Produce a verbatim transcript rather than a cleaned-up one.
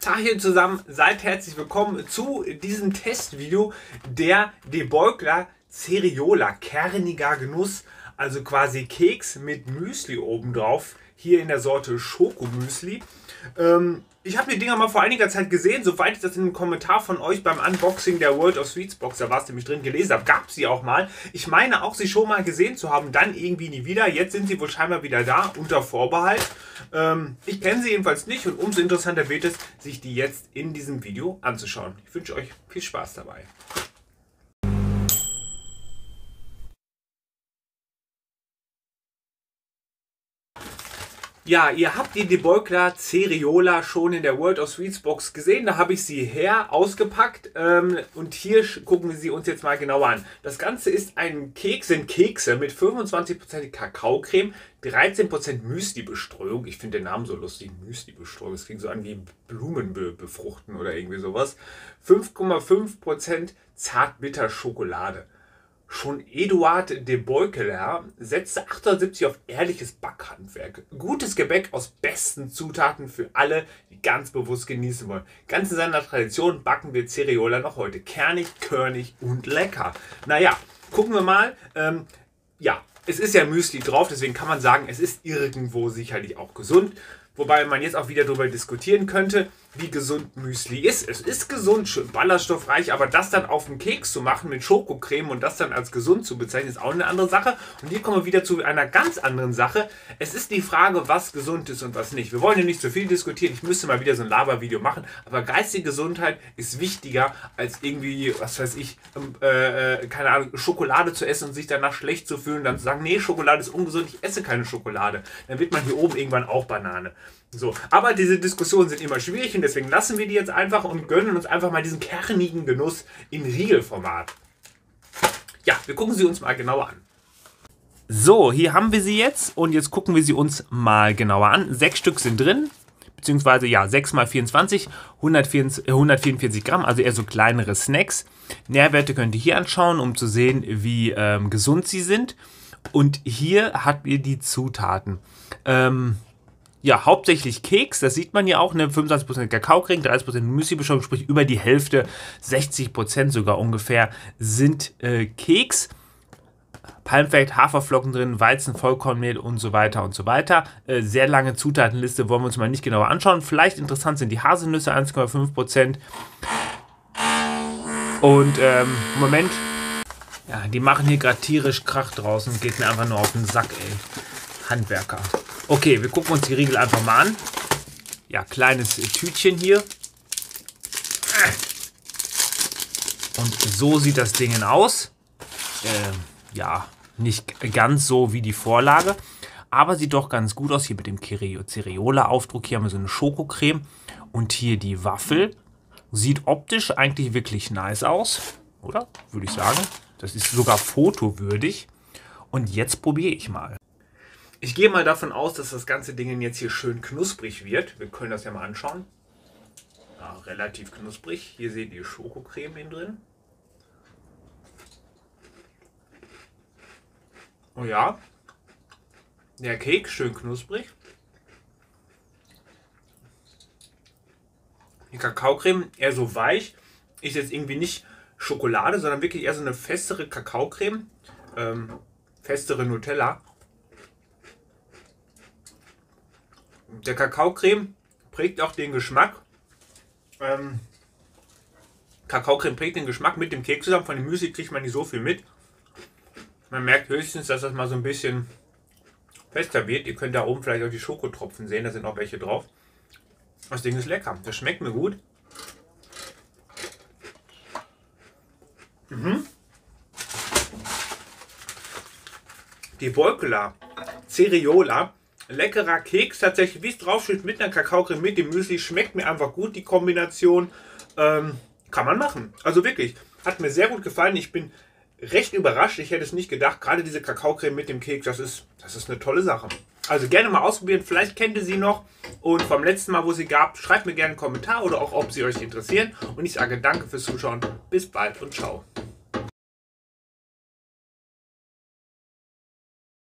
Tachchen zusammen, seid herzlich willkommen zu diesem Testvideo der De Beugler Cereola, kerniger Genuss, also quasi Keks mit Müsli obendrauf, hier in der Sorte Schokomüsli. Ähm, ich habe die Dinger mal vor einiger Zeit gesehen, soweit ich das in einem Kommentar von euch beim Unboxing der World of Sweets Box, da war es nämlich drin, gelesen habe, gab sie auch mal. Ich meine auch, sie schon mal gesehen zu haben, dann irgendwie nie wieder. Jetzt sind sie wohl scheinbar wieder da, unter Vorbehalt. Ähm, ich kenne sie jedenfalls nicht und umso interessanter wird es, sich die jetzt in diesem Video anzuschauen. Ich wünsche euch viel Spaß dabei. Ja, ihr habt die De Beugler Cereola schon in der World of Sweets Box gesehen. Da habe ich sie her ausgepackt ähm, und hier gucken wir sie uns jetzt mal genauer an. Das Ganze ist ein Keks, sind Kekse mit fünfundzwanzig Prozent Kakaocreme, dreizehn Prozent Müsli-Bestreuung. Ich finde den Namen so lustig, Müsli-Bestreuung. Das klingt so an wie Blumen be befruchten oder irgendwie sowas. fünf Komma fünf Prozent Zartbitter-Schokolade. Schon Eduard De Beugler setzte achtundsiebzig auf ehrliches Backhandwerk. Gutes Gebäck aus besten Zutaten für alle, die ganz bewusst genießen wollen. Ganz in seiner Tradition backen wir Cereola noch heute. Kernig, körnig und lecker. Naja, gucken wir mal. Ähm, ja, es ist ja Müsli drauf, deswegen kann man sagen, es ist irgendwo sicherlich auch gesund. Wobei man jetzt auch wieder darüber diskutieren könnte, wie gesund Müsli ist. Es ist gesund, schön ballaststoffreich, aber das dann auf den Keks zu machen mit Schokocreme und das dann als gesund zu bezeichnen, ist auch eine andere Sache. Und hier kommen wir wieder zu einer ganz anderen Sache. Es ist die Frage, was gesund ist und was nicht. Wir wollen hier nicht so viel diskutieren. Ich müsste mal wieder so ein Labervideo machen. Aber geistige Gesundheit ist wichtiger als irgendwie, was weiß ich, äh, keine Ahnung, Schokolade zu essen und sich danach schlecht zu fühlen. Dann zu sagen, nee, Schokolade ist ungesund, ich esse keine Schokolade. Dann wird man hier oben irgendwann auch Banane. So, aber diese Diskussionen sind immer schwierig und deswegen lassen wir die jetzt einfach und gönnen uns einfach mal diesen kernigen Genuss in Riegelformat. Ja, wir gucken sie uns mal genauer an. So, hier haben wir sie jetzt und jetzt gucken wir sie uns mal genauer an. Sechs Stück sind drin, beziehungsweise ja, sechs mal vierundzwanzig, hundertvierundvierzig Gramm, also eher so kleinere Snacks. Nährwerte könnt ihr hier anschauen, um zu sehen, wie ähm, gesund sie sind. Und hier habt ihr die Zutaten. Ähm... Ja, hauptsächlich Keks, das sieht man ja auch, ne? fünfundzwanzig Prozent Kakaocreme, dreißig Prozent Müsli-Bestreuung, sprich über die Hälfte, sechzig Prozent sogar ungefähr, sind äh, Keks. Palmfett, Haferflocken drin, Weizen, Vollkornmehl und so weiter und so weiter. Äh, sehr lange Zutatenliste, wollen wir uns mal nicht genauer anschauen. Vielleicht interessant sind die Haselnüsse, eins Komma fünf Prozent. Und ähm, Moment, ja, die machen hier gerade tierisch Krach draußen, geht mir einfach nur auf den Sack, ey. Handwerker. Okay, wir gucken uns die Riegel einfach mal an. Ja, kleines Tütchen hier. Und so sieht das Ding aus. Ähm, ja, nicht ganz so wie die Vorlage, aber sieht doch ganz gut aus. Hier mit dem Cereola-Aufdruck. Hier haben wir so eine Schokocreme. Und hier die Waffel. Sieht optisch eigentlich wirklich nice aus, oder? Würde ich sagen. Das ist sogar fotowürdig. Und jetzt probiere ich mal. Ich gehe mal davon aus, dass das ganze Ding jetzt hier schön knusprig wird. Wir können das ja mal anschauen. Ja, relativ knusprig. Hier seht ihr Schokocreme innen drin. Oh ja. Der Keks schön knusprig. Die Kakaocreme eher so weich. Ist jetzt irgendwie nicht Schokolade, sondern wirklich eher so eine festere Kakaocreme. Ähm, festere Nutella. Der Kakaocreme prägt auch den Geschmack. Ähm, Kakaocreme prägt den Geschmack mit dem Keks zusammen. Von dem Müsli kriegt man nicht so viel mit. Man merkt höchstens, dass das mal so ein bisschen fester wird. Ihr könnt da oben vielleicht auch die Schokotropfen sehen. Da sind auch welche drauf. Das Ding ist lecker. Das schmeckt mir gut. Mhm. Die Beugler Cereola. Leckerer Keks, tatsächlich, wie es drauf steht, mit einer Kakaocreme, mit dem Müsli, schmeckt mir einfach gut, die Kombination. Ähm, kann man machen. Also wirklich, hat mir sehr gut gefallen. Ich bin recht überrascht, ich hätte es nicht gedacht. Gerade diese Kakaocreme mit dem Keks, das ist, das ist eine tolle Sache. Also gerne mal ausprobieren, vielleicht kennt ihr sie noch. Und vom letzten Mal, wo sie gab, schreibt mir gerne einen Kommentar oder auch, ob sie euch interessieren. Und ich sage danke fürs Zuschauen, bis bald und ciao.